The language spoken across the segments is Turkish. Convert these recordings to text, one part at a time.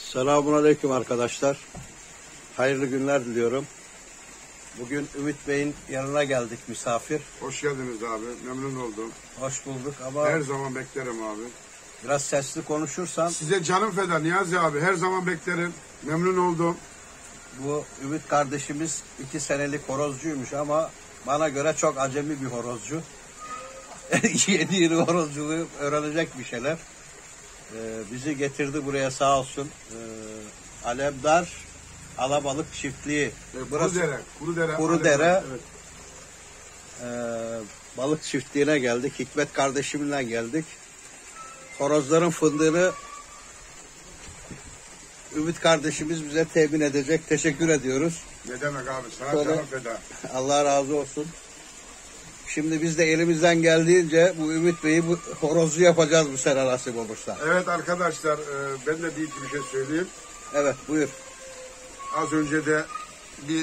Selamünaleyküm arkadaşlar. Hayırlı günler diliyorum. Bugün Ümit Bey'in yanına geldik misafir. Hoş geldiniz abi. Memnun oldum. Hoş bulduk ama Her zaman beklerim abi. biraz sesli konuşursan. Size canım feda Niyazi abi. Her zaman beklerim. Memnun oldum. Bu Ümit kardeşimiz 2 senelik horozcuymuş ama bana göre çok acemi bir horozcu. Yeni horozculuğu öğrenecek bir şeyler. Bizi getirdi buraya sağ olsun. Alemdar Alabalık Çiftliği. Kurudere. Evet. Balık çiftliğine geldik. Hikmet kardeşimle geldik. Horozların fındığını Ümit kardeşimiz bize temin edecek. Teşekkür ediyoruz. Ne demek abi? Sana Şöyle, canım feda. Allah razı olsun. Şimdi biz de elimizden geldiğince bu Ümit Bey'i bu horozcu yapacağız bu sene nasip olursa. Evet arkadaşlar, ben de bir şey söyleyeyim. Evet, buyur. Az önce de bir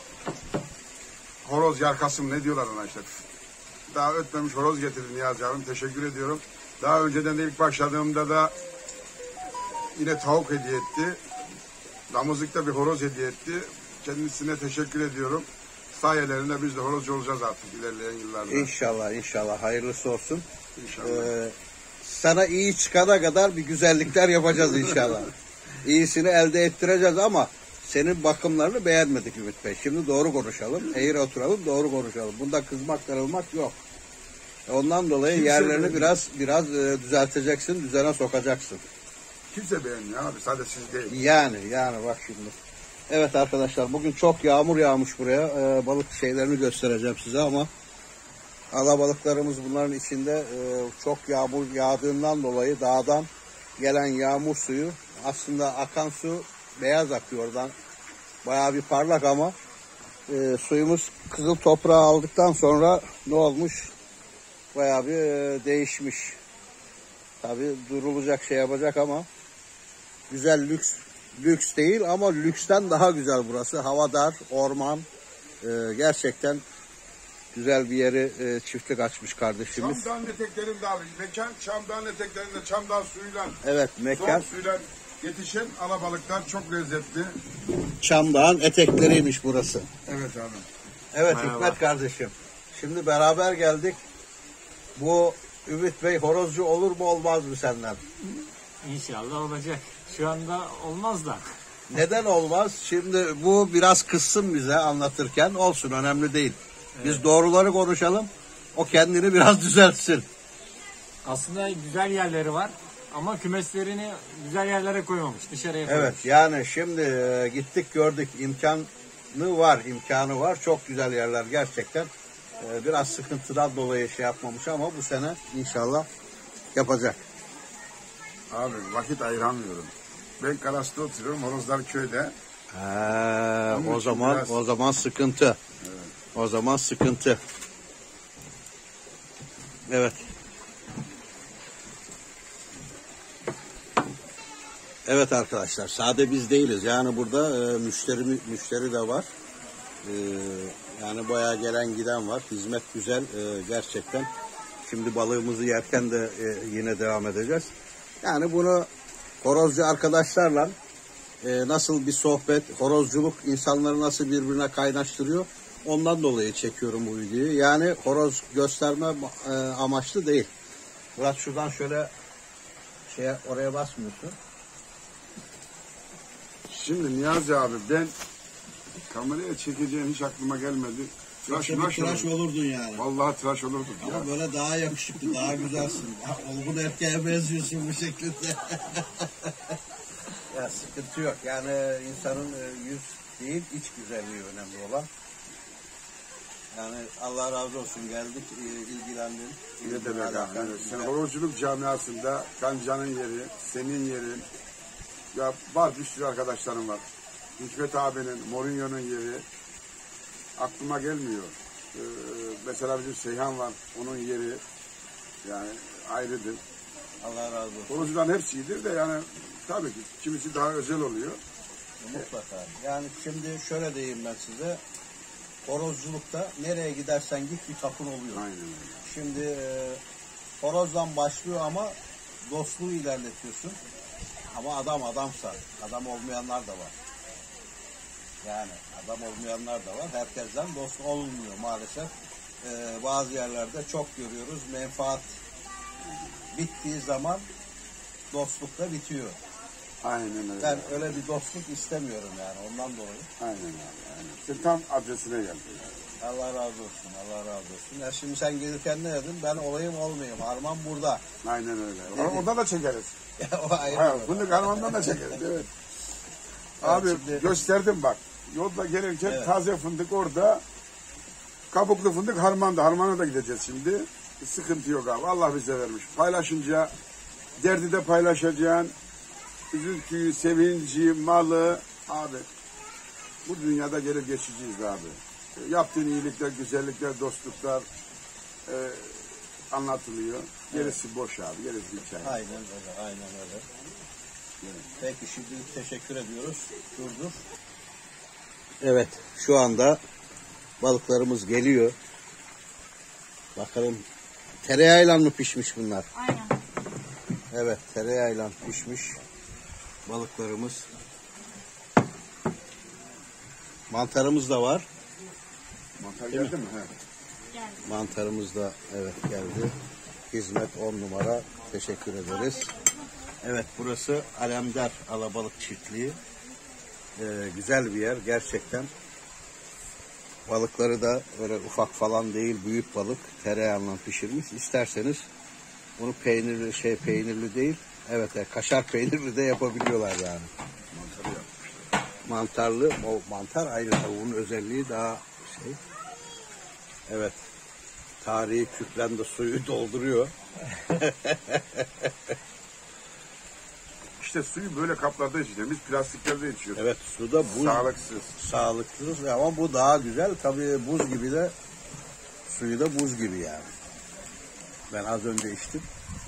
horoz yarkası mı ne diyorlar ona işte. Daha ötmemiş horoz getirdi Niyazi abim. Teşekkür ediyorum. Daha önceden de ilk başladığımda da yine tavuk hediye etti. Damızlıkta bir horoz hediye etti. Kendisine teşekkür ediyorum. Sayelerinde biz de horozcu olacağız artık ilerleyen yıllarda. İnşallah, inşallah. Hayırlısı olsun. İnşallah. Sana iyi çıkana kadar bir güzellikler yapacağız inşallah. İyisini elde ettireceğiz ama senin bakımlarını beğenmedik Ümit Bey. Şimdi doğru konuşalım. Eğri oturalım, doğru konuşalım. Bunda kızmak, darılmak yok. Ondan dolayı Kimse yerlerini biraz düzelteceksin, düzene sokacaksın. Kimse beğenmiyor abi. Sadece siz değil. Yani bak şimdi. Evet arkadaşlar, bugün çok yağmur yağmış buraya. Balık şeylerini göstereceğim size ama alabalıklarımız bunların içinde çok yağmur yağdığından dolayı dağdan gelen yağmur suyu, aslında akan su beyaz akıyor oradan. Bayağı bir parlak ama suyumuz kızıl toprağı aldıktan sonra ne olmuş? Bayağı bir değişmiş. Tabii durulacak şey yapacak ama güzel, lüks değil ama lüksten daha güzel burası. Hava dar, orman, gerçekten güzel bir yeri çiftlik açmış kardeşimiz. Çamdağın eteklerinde abi. Mekan Çamdağın eteklerinde Çamdağ suyuyla, Evet, mekan soğuk suyla yetişen alabalıklar çok lezzetli. Çamdağın etekleriymiş burası. Evet abi. Evet Merhaba. Hikmet kardeşim. Şimdi beraber geldik. Bu Ümit Bey horozcu olur mu olmaz mı senden? İnşallah olacak. Şu anda olmaz da. Neden olmaz? Şimdi bu biraz kızsın bize anlatırken, olsun, önemli değil. Biz doğruları konuşalım. O kendini biraz düzeltsin. Aslında güzel yerleri var ama kümeslerini güzel yerlere koymamış. Dışarıya koymuş. Evet, yani şimdi gittik gördük, imkanı var. Çok güzel yerler gerçekten. Biraz sıkıntıdan dolayı şey yapmamış ama bu sene inşallah yapacak. Abi vakit ayıramıyorum. Ben Karas'ta oturuyorum. Horozlar köyde. O zaman sıkıntı. Evet. O zaman sıkıntı. Evet. Evet arkadaşlar, sade biz değiliz. Yani burada müşteri de var. Yani bayağı gelen giden var. Hizmet güzel gerçekten. Şimdi balığımızı yerken de yine devam edeceğiz. Yani bunu horozcu arkadaşlarla nasıl bir sohbet, horozculuk insanları nasıl birbirine kaynaştırıyor, ondan dolayı çekiyorum bu videoyu. Yani horoz gösterme amaçlı değil. Murat şuradan şöyle oraya basmıyorsun. Şimdi Niyazi abi, ben kameraya çekeceğin hiç aklıma gelmedi. Tıraş olurdun yani. Vallahi tıraş olurdum ya. Ama böyle daha yakışıklı, daha güzelsin. Olgun erkeğe benziyorsun bu şekilde. Ya sıkıntı yok. Yani insanın yüz değil, iç güzelliği önemli olan. Yani Allah razı olsun, geldik, ilgilendin. Ne demek abi? Sen horozculuk camiasında Kanca'nın yeri, senin yerin, ya var bir sürü arkadaşlarım var. Hikmet abinin, Mourinho'nun yeri aklıma gelmiyor. Mesela bizim Seyhan var, onun yeri yani ayrıdır. Allah razı olsun. Horozcuların hepsi iyidir de yani tabii ki kimisi daha özel oluyor. Mutlaka. Yani şimdi şöyle diyeyim ben size. Horozculukta nereye gidersen git bir kapın oluyor. Aynen öyle. Şimdi horozdan başlıyor ama dostluğu ilerletiyorsun. Ama adam adamsa, adam olmayanlar da var. Yani adam olmayanlar da var. Herkesten dost olmuyor maalesef. Bazı yerlerde çok görüyoruz. Menfaat bittiği zaman dostluk da bitiyor. Aynen öyle. Ben öyle bir dostluk istemiyorum yani ondan dolayı. Aynen abi. Aynen. Sen tam adresine geldin. Allah razı olsun, Allah razı olsun. Ya şimdi sen gelirken ne dedin? Ben olayım olmayayım. Harman burada. Aynen öyle. Oradan da çekeriz. O ayrı. Ha, bunu Harman'dan da çekeriz. Evet. Abi şimdi- gösterdim bak. Yolda gelirken Evet. taze fındık orada. Kabuklu fındık Harman'da. Harman'a da gideceğiz şimdi. Sıkıntı yok abi. Allah bize vermiş. Paylaşınca derdi de paylaşacaksın. Üzüntüyü, sevinci, malı. Abi bu dünyada gelip geçeceğiz abi. Yaptığın iyilikler, güzellikler, dostluklar anlatılıyor. Gerisi boş abi. Gerisi hikaye. Aynen öyle, aynen öyle. Peki şimdilik teşekkür ediyoruz. Durdur. Evet, şu anda balıklarımız geliyor. Bakalım tereyağıyla mı pişmiş bunlar? Aynen. Evet, tereyağıyla pişmiş balıklarımız. Mantarımız da var. Mantar geldi mi? He. Geldi. Mantarımız da evet geldi. Hizmet 10 numara. Teşekkür ederiz. Evet, burası Alemdar Alabalık Çiftliği. Güzel bir yer gerçekten. Balıkları da böyle ufak falan değil, büyük balık tereyağıyla pişirmiş. İsterseniz bunu peynirli değil. Evet, kaşar peynirli de yapabiliyorlar yani. Mantarı yapmışlar. Mantarlı, o mantar ayrı, tavuğun özelliği daha şey. Evet. Tarihi Kükren de suyu dolduruyor. İşte suyu böyle kaplarda içiyoruz. Biz plastiklerde içiyoruz. Evet, suda buz. Sağlıksız. Sağlıksız ama bu daha güzel. Tabii buz gibi de suyu da buz gibi yani. Ben az önce içtim.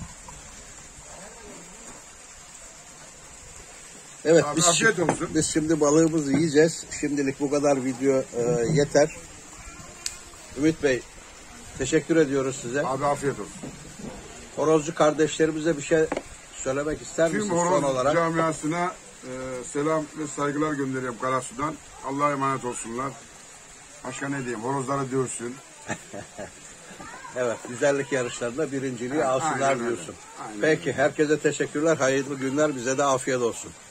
Evet, Abi, afiyet olsun. biz şimdi balığımızı yiyeceğiz. Şimdilik bu kadar video yeter. Ümit Bey, teşekkür ediyoruz size. Abi afiyet olsun. Horozcu kardeşlerimize bir şey söylemek ister Tüm misiniz son horoz olarak? camiasına selam ve saygılar gönderiyorum Karasu'dan. Allah'a emanet olsunlar. Başka ne diyeyim? Horozları dövsün. Evet, güzellik yarışlarında birinciliği Aynen alsınlar öyle. diyorsun. Aynen Peki, herkese teşekkürler. Hayırlı günler. Bize de afiyet olsun.